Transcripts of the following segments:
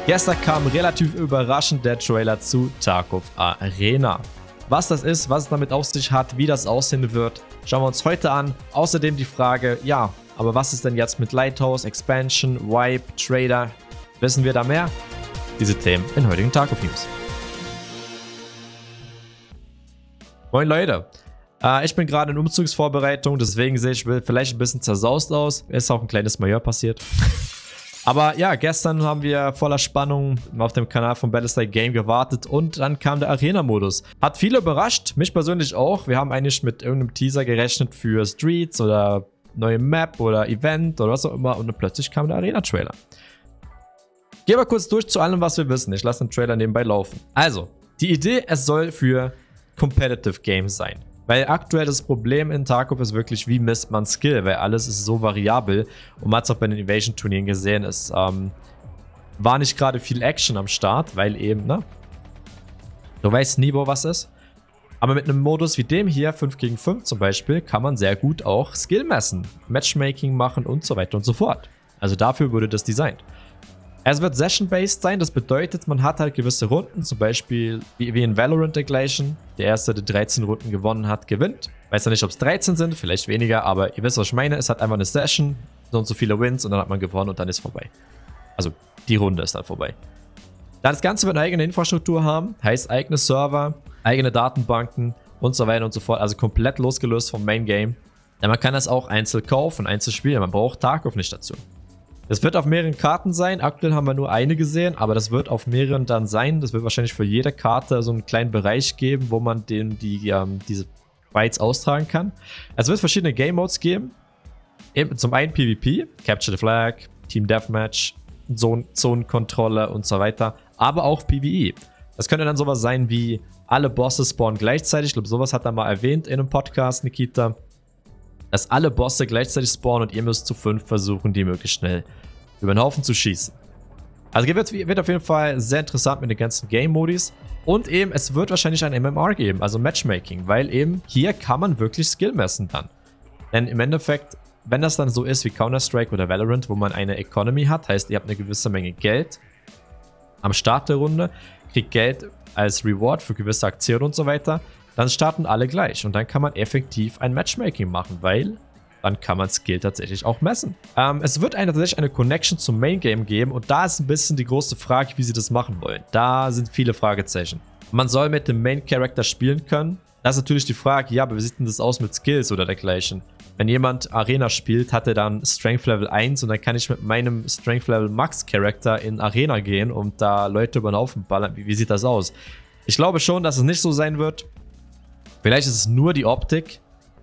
Gestern kam relativ überraschend der Trailer zu Tarkov Arena. Was das ist, was es damit auf sich hat, wie das aussehen wird, schauen wir uns heute an. Außerdem die Frage, ja, aber was ist denn jetzt mit Lighthouse, Expansion, Wipe, Trader? Wissen wir da mehr? Diese Themen in heutigen Tarkov News. Moin Leute, ich bin gerade in Umzugsvorbereitung, deswegen sehe ich vielleicht ein bisschen zersaust aus. Ist auch ein kleines Major passiert. Aber ja, gestern haben wir voller Spannung auf dem Kanal von Battlestar Game gewartet und dann kam der Arena-Modus. Hat viele überrascht, mich persönlich auch. Wir haben eigentlich mit irgendeinem Teaser gerechnet für Streets oder neue Map oder Event oder was auch immer und dann plötzlich kam der Arena-Trailer. Gehen wir kurz durch zu allem, was wir wissen. Ich lasse den Trailer nebenbei laufen. Also, die Idee, es soll für Competitive Games sein. Weil aktuell das Problem in Tarkov ist wirklich, wie misst man Skill, weil alles ist so variabel und man hat es auch bei den Invasion-Turnieren gesehen, es war nicht gerade viel Action am Start, weil eben, ne, du weißt nie, wo was ist. Aber mit einem Modus wie dem hier, 5 gegen 5 zum Beispiel, kann man sehr gut auch Skill messen, Matchmaking machen und so weiter und so fort. Also dafür wurde das designt. Es wird Session-based sein, das bedeutet, man hat halt gewisse Runden, zum Beispiel wie in Valorant dergleichen. Der Erste, der 13 Runden gewonnen hat, gewinnt. Weiß ja nicht, ob es 13 sind, vielleicht weniger, aber ihr wisst, was ich meine. Es hat einfach eine Session, so und so viele Wins und dann hat man gewonnen und dann ist vorbei. Also die Runde ist dann vorbei. Dann das Ganze wird eine eigene Infrastruktur haben, heißt eigene Server, eigene Datenbanken und so weiter und so fort. Also komplett losgelöst vom Main Game. Denn man kann das auch einzeln kaufen, einzeln spielen, man braucht Tarkov nicht dazu. Es wird auf mehreren Karten sein. Aktuell haben wir nur eine gesehen, aber das wird auf mehreren dann sein. Das wird wahrscheinlich für jede Karte so einen kleinen Bereich geben, wo man diese Bytes austragen kann. Es wird verschiedene Game Modes geben. Zum einen PvP, Capture the Flag, Team Deathmatch, Zonenkontrolle und so weiter. Aber auch PvE. Das könnte dann sowas sein wie alle Bosse spawnen gleichzeitig. Ich glaube, sowas hat er mal erwähnt in einem Podcast, Nikita. Dass alle Bosse gleichzeitig spawnen und ihr müsst zu 5 versuchen, die möglichst schnell über den Haufen zu schießen. Also wird auf jeden Fall sehr interessant mit den ganzen Game-Modis. Und eben, es wird wahrscheinlich ein MMR geben, also Matchmaking, weil eben hier kann man wirklich Skill messen dann. Denn im Endeffekt, wenn das dann so ist wie Counter-Strike oder Valorant, wo man eine Economy hat, heißt, ihr habt eine gewisse Menge Geld am Start der Runde, kriegt Geld als Reward für gewisse Aktionen und so weiter, dann starten alle gleich und dann kann man effektiv ein Matchmaking machen, weil dann kann man Skill tatsächlich auch messen. Es wird tatsächlich eine Connection zum Main Game geben und da ist ein bisschen die große Frage, wie sie das machen wollen. Da sind viele Fragezeichen. Man soll mit dem Main Character spielen können. Da ist natürlich die Frage, ja, aber wie sieht denn das aus mit Skills oder dergleichen? Wenn jemand Arena spielt, hat er dann Strength Level 1 und dann kann ich mit meinem Strength Level Max Character in Arena gehen und da Leute über den Haufen ballern. Wie sieht das aus? Ich glaube schon, dass es nicht so sein wird. Vielleicht ist es nur die Optik.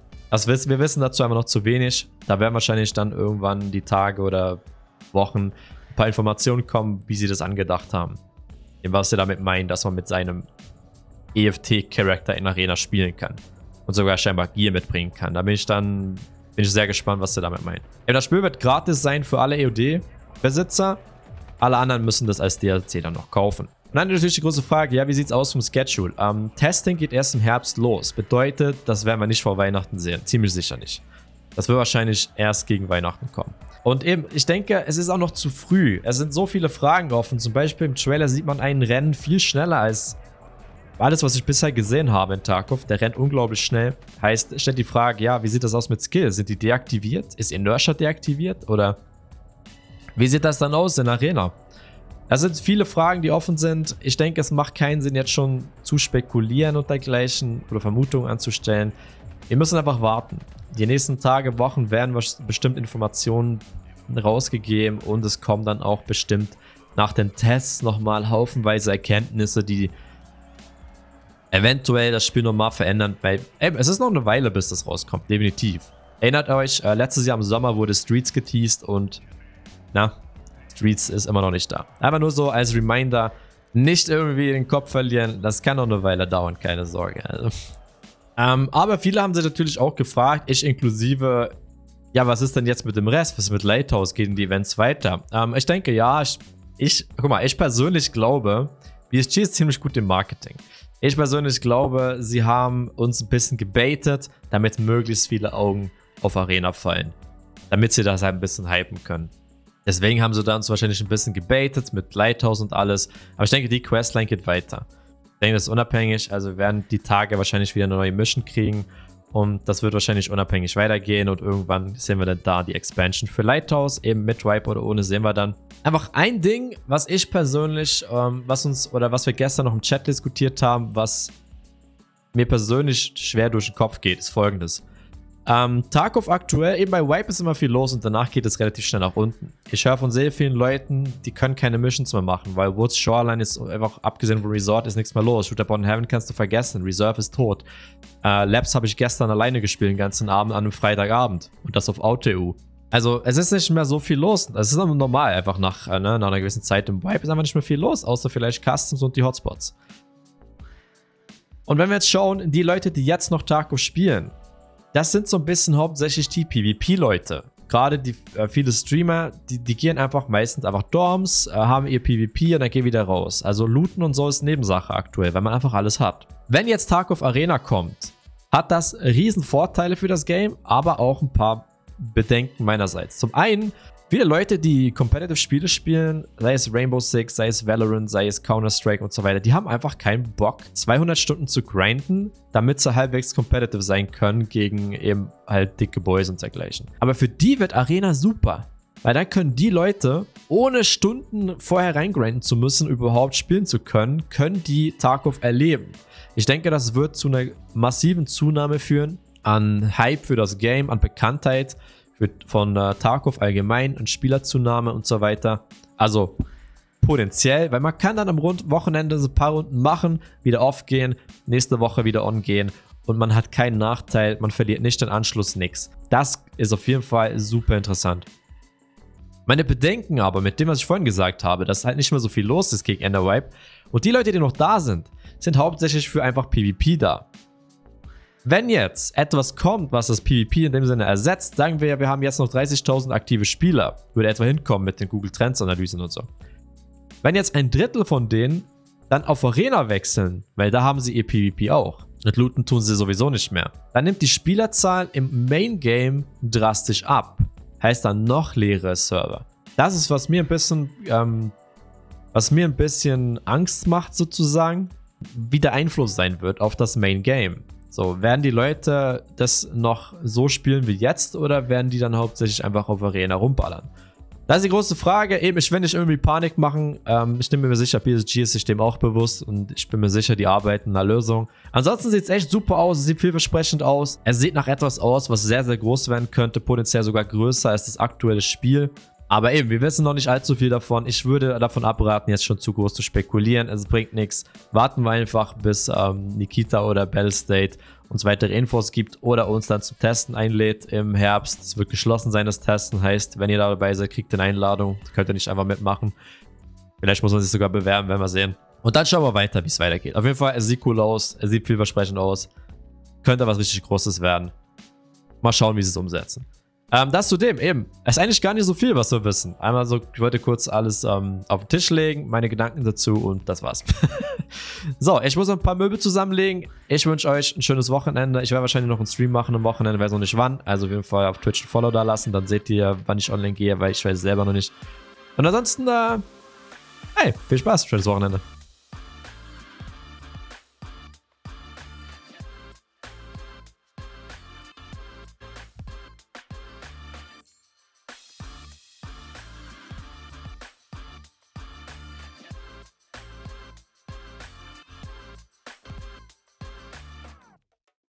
Wir wissen dazu einfach noch zu wenig. Da werden wahrscheinlich dann irgendwann die Tage oder Wochen ein paar Informationen kommen, wie sie das angedacht haben. Was sie damit meinen, dass man mit seinem EFT-Charakter in Arena spielen kann. Und sogar scheinbar Gear mitbringen kann. Da bin ich sehr gespannt, was sie damit meinen. Das Spiel wird gratis sein für alle EOD-Besitzer. Alle anderen müssen das als DLC dann noch kaufen. Und dann natürlich die große Frage, ja, wie sieht es aus vom Schedule? Testing geht erst im Herbst los. Bedeutet, das werden wir nicht vor Weihnachten sehen. Ziemlich sicher nicht. Das wird wahrscheinlich erst gegen Weihnachten kommen. Und eben, ich denke, es ist auch noch zu früh. Es sind so viele Fragen offen. Zum Beispiel im Trailer sieht man einen Rennen viel schneller als alles, was ich bisher gesehen habe in Tarkov. Der rennt unglaublich schnell. Heißt, stellt die Frage, ja, wie sieht das aus mit Skills? Sind die deaktiviert? Ist Inertia deaktiviert? Oder wie sieht das dann aus in Arena? Das sind viele Fragen, die offen sind. Ich denke, es macht keinen Sinn, jetzt schon zu spekulieren und dergleichen oder Vermutungen anzustellen. Wir müssen einfach warten. Die nächsten Tage, Wochen werden bestimmt Informationen rausgegeben und es kommen dann auch bestimmt nach den Tests nochmal haufenweise Erkenntnisse, die eventuell das Spiel nochmal verändern. Weil es ist noch eine Weile, bis das rauskommt, definitiv. Erinnert euch, letztes Jahr im Sommer wurde Streets geteased und na, Streets ist immer noch nicht da. Aber nur so als Reminder, nicht irgendwie den Kopf verlieren, das kann noch eine Weile dauern, keine Sorge. Also. Aber viele haben sich natürlich auch gefragt, ich inklusive, ja, was ist denn jetzt mit dem Rest? Was ist mit Lighthouse? Gehen die Events weiter? Ich denke, ja, guck mal, ich persönlich glaube, BSG ist ziemlich gut im Marketing. Ich persönlich glaube, sie haben uns ein bisschen gebaitet, damit möglichst viele Augen auf Arena fallen. Damit sie das halt ein bisschen hypen können. Deswegen haben sie da uns wahrscheinlich ein bisschen gebaitet mit Lighthouse und alles. Aber ich denke, die Questline geht weiter. Ich denke, das ist unabhängig. Also wir werden die Tage wahrscheinlich wieder eine neue Mission kriegen. Und das wird wahrscheinlich unabhängig weitergehen. Und irgendwann sehen wir dann da die Expansion für Lighthouse. Eben mit Wipe oder ohne sehen wir dann. Einfach ein Ding, was ich persönlich, was wir gestern noch im Chat diskutiert haben, was mir persönlich schwer durch den Kopf geht, ist folgendes. Tarkov aktuell, eben bei Wipe ist immer viel los und danach geht es relativ schnell nach unten. Ich höre von sehr vielen Leuten, die können keine Missions mehr machen, weil Woods Shoreline ist einfach, abgesehen vom Resort, ist nichts mehr los. Shooter Upon Heaven kannst du vergessen, Reserve ist tot. Labs habe ich gestern alleine gespielt, den ganzen Abend an einem Freitagabend und das auf AuTU. Also es ist nicht mehr so viel los. Es ist aber normal, einfach nach einer gewissen Zeit im Wipe ist einfach nicht mehr viel los, außer vielleicht Customs und die Hotspots. Und wenn wir jetzt schauen, die Leute, die jetzt noch Tarkov spielen, das sind so ein bisschen hauptsächlich die PvP-Leute. Gerade die viele Streamer, die gehen einfach meistens einfach Dorms, haben ihr PvP und dann gehen wieder raus. Also looten und so ist Nebensache aktuell, weil man einfach alles hat. Wenn jetzt Tarkov Arena kommt, hat das riesen Vorteile für das Game, aber auch ein paar Bedenken meinerseits. Zum einen, viele Leute, die Competitive-Spiele spielen, sei es Rainbow Six, sei es Valorant, sei es Counter-Strike und so weiter, die haben einfach keinen Bock, 200 Stunden zu grinden, damit sie halbwegs competitive sein können gegen eben halt dicke Boys und dergleichen. Aber für die wird Arena super, weil dann können die Leute, ohne Stunden vorher reingrinden zu müssen, überhaupt spielen zu können, können die Tarkov erleben. Ich denke, das wird zu einer massiven Zunahme führen an Hype für das Game, an Bekanntheit von Tarkov allgemein und Spielerzunahme und so weiter. Also potenziell, weil man kann dann am Wochenende so ein paar Runden machen, wieder off gehen, nächste Woche wieder on gehen und man hat keinen Nachteil, man verliert nicht den Anschluss, nix. Das ist auf jeden Fall super interessant. Meine Bedenken aber mit dem, was ich vorhin gesagt habe, dass halt nicht mehr so viel los ist gegen Ender Wipe und die Leute, die noch da sind hauptsächlich für einfach PvP da. Wenn jetzt etwas kommt, was das PvP in dem Sinne ersetzt, sagen wir ja, wir haben jetzt noch 30.000 aktive Spieler, würde etwa hinkommen mit den Google Trends Analysen und so. Wenn jetzt ein Drittel von denen dann auf Arena wechseln, weil da haben sie ihr PvP auch, und looten tun sie sowieso nicht mehr, dann nimmt die Spielerzahl im Main Game drastisch ab. Heißt dann noch leere Server. Das ist, was mir ein bisschen Angst macht sozusagen, wie der Einfluss sein wird auf das Main Game. So, werden die Leute das noch so spielen wie jetzt oder werden die dann hauptsächlich einfach auf Arena rumballern? Das ist die große Frage. Eben, ich will nicht irgendwie Panik machen. Ich bin mir sicher, PSG ist sich dem auch bewusst und ich bin mir sicher, die arbeiten an einer Lösung. Ansonsten sieht es echt super aus, es sieht vielversprechend aus. Es sieht nach etwas aus, was sehr, sehr groß werden könnte, potenziell sogar größer als das aktuelle Spiel. Aber eben, wir wissen noch nicht allzu viel davon. Ich würde davon abraten, jetzt schon zu groß zu spekulieren. Es bringt nichts. Warten wir einfach, bis Nikita oder Battlestate uns weitere Infos gibt oder uns dann zum Testen einlädt im Herbst. Es wird geschlossen sein, das Testen. Heißt, wenn ihr da dabei seid, kriegt ihr eine Einladung. Könnt ihr nicht einfach mitmachen. Vielleicht muss man sich sogar bewerben, werden wir sehen. Und dann schauen wir weiter, wie es weitergeht. Auf jeden Fall, es sieht cool aus. Es sieht vielversprechend aus. Könnte was richtig Großes werden. Mal schauen, wie sie es umsetzen. Das zu dem eben. Es ist eigentlich gar nicht so viel, was wir wissen. Einmal so, ich wollte kurz alles auf den Tisch legen, meine Gedanken dazu und das war's. So, ich muss noch ein paar Möbel zusammenlegen. Ich wünsche euch ein schönes Wochenende. Ich werde wahrscheinlich noch einen Stream machen am Wochenende, weiß noch nicht wann. Also auf jeden Fall auf Twitch ein Follow da lassen, dann seht ihr, wann ich online gehe, weil ich weiß es selber noch nicht. Und ansonsten, hey, viel Spaß, schönes Wochenende.